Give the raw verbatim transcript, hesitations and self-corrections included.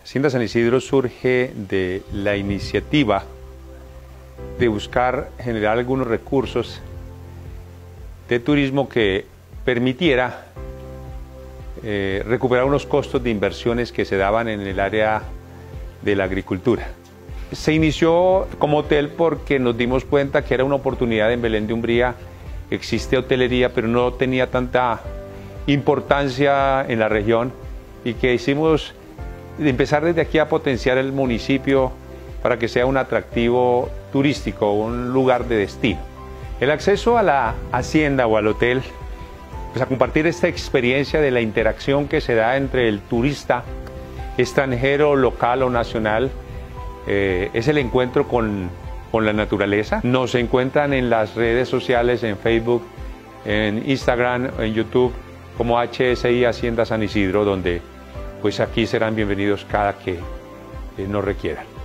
Hacienda San Isidro surge de la iniciativa de buscar generar algunos recursos de turismo que permitiera eh, recuperar unos costos de inversiones que se daban en el área de la agricultura. Se inició como hotel porque nos dimos cuenta que era una oportunidad en Belén de Umbría. Existe hotelería, pero no tenía tanta importancia en la región, y que hicimos empezar desde aquí a potenciar el municipio para que sea un atractivo turístico, un lugar de destino. El acceso a la hacienda o al hotel, pues a compartir esta experiencia de la interacción que se da entre el turista extranjero, local o nacional, eh, es el encuentro con, con la naturaleza. Nos encuentran en las redes sociales, en Facebook, en Instagram, en YouTube, como H S I Hacienda San Isidro, donde pues aquí serán bienvenidos cada que eh, nos requieran.